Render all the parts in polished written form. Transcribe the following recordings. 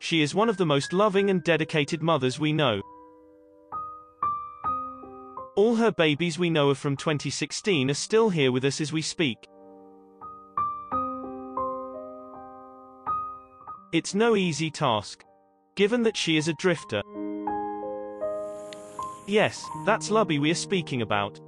She is one of the most loving and dedicated mothers we know. All her babies we know of from 2016 are still here with us as we speak. It's no easy task, given that she is a drifter. Yes, that's Lubby we are speaking about.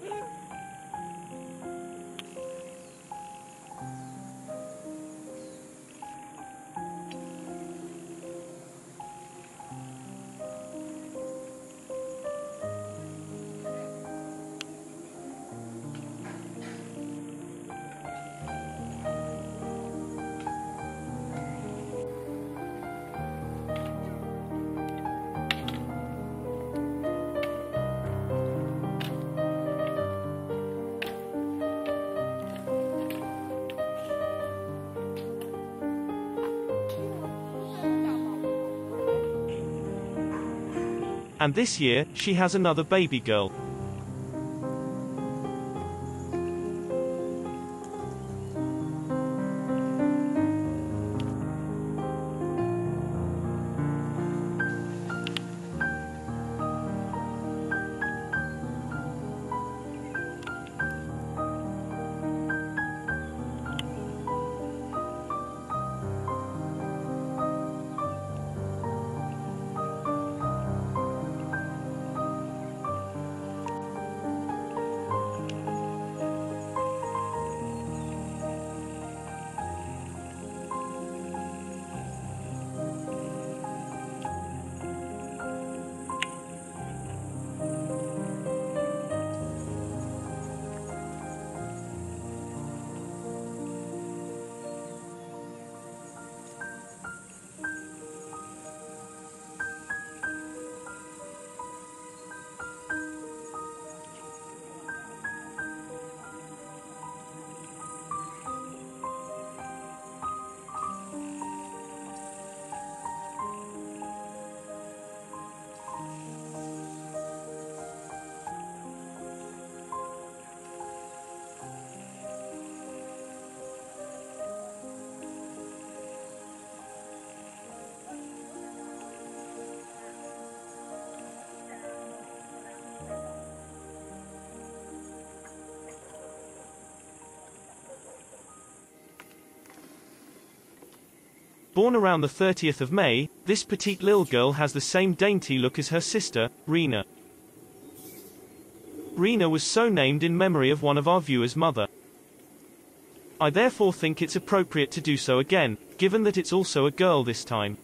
And this year, she has another baby girl. Born around the 30th of May, this petite little girl has the same dainty look as her sister, Rena. Rena was so named in memory of one of our viewers' mother. I therefore think it's appropriate to do so again, given that it's also a girl this time.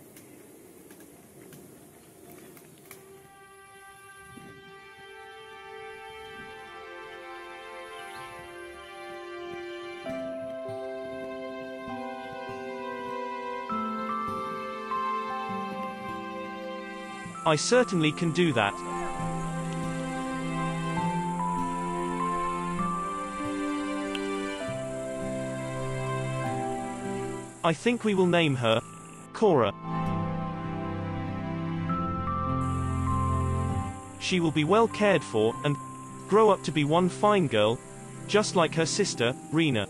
I certainly can do that. I think we will name her Cora. She will be well cared for, and grow up to be one fine girl, just like her sister, Rena.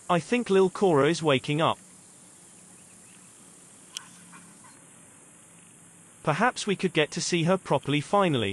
I think Lil Cora is waking up. Perhaps we could get to see her properly finally.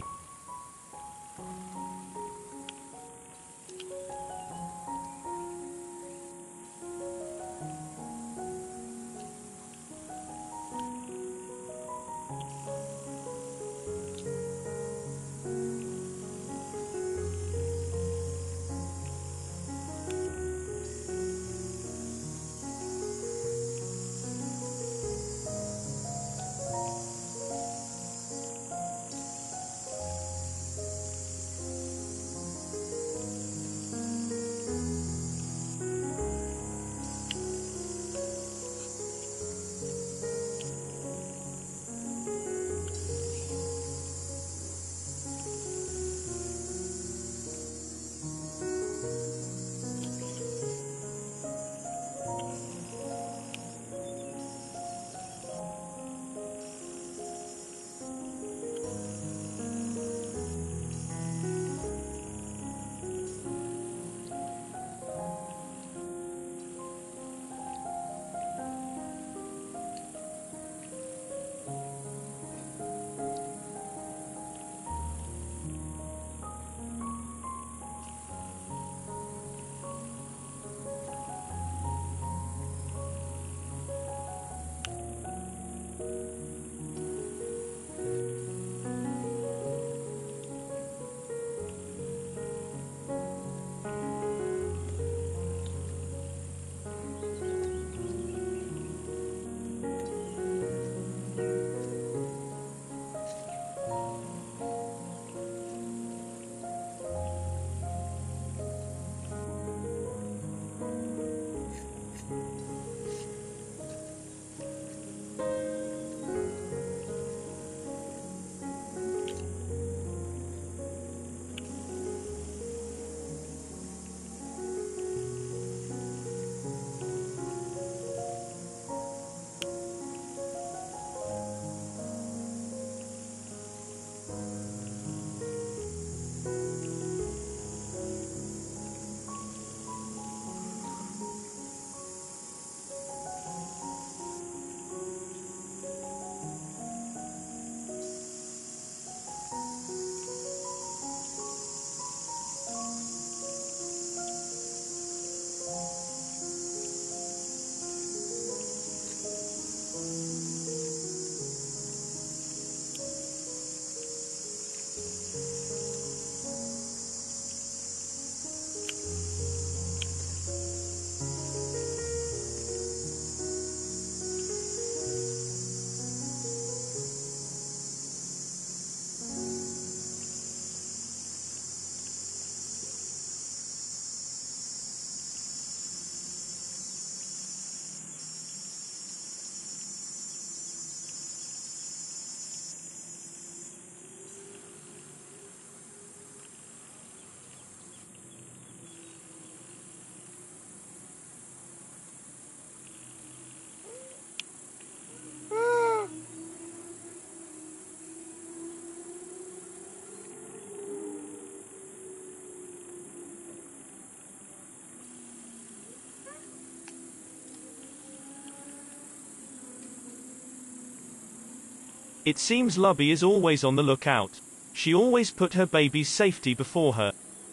It seems Lubby is always on the lookout. She always put her baby's safety before her.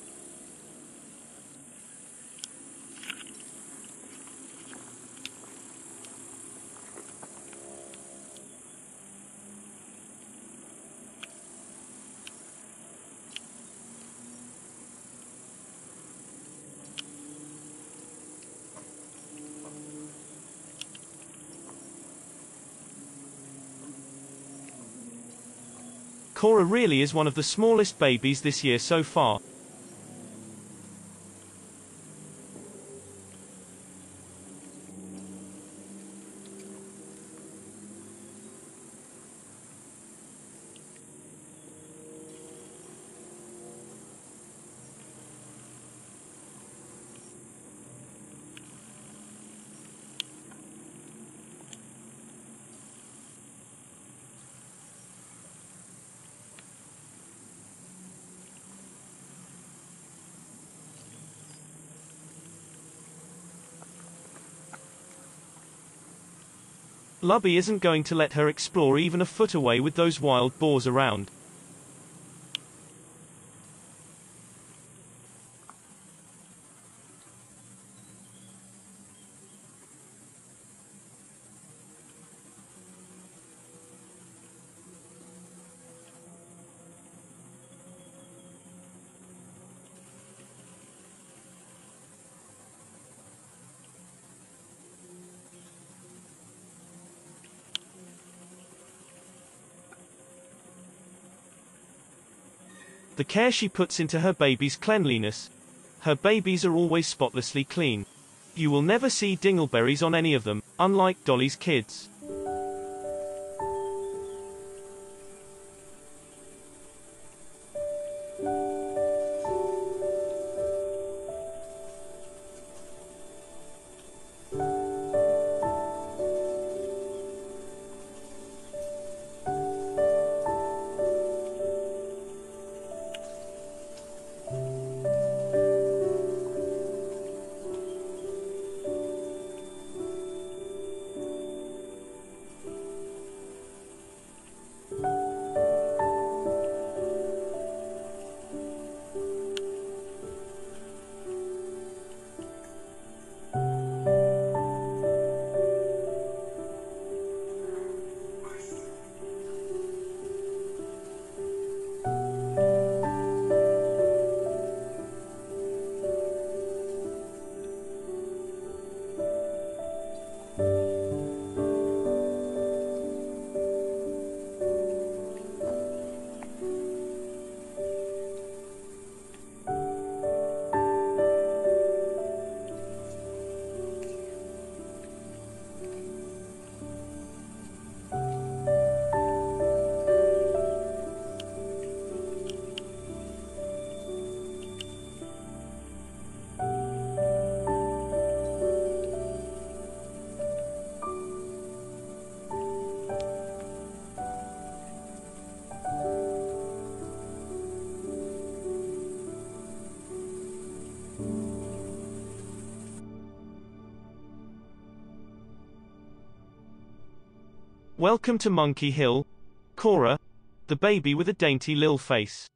Cora really is one of the smallest babies this year so far. Lubby isn't going to let her explore even a foot away with those wild boars around. The care she puts into her baby's cleanliness. Her babies are always spotlessly clean. You will never see dingleberries on any of them, unlike Dolly's kids. Welcome to Monkey Hill, Cora, the baby with a dainty lil face.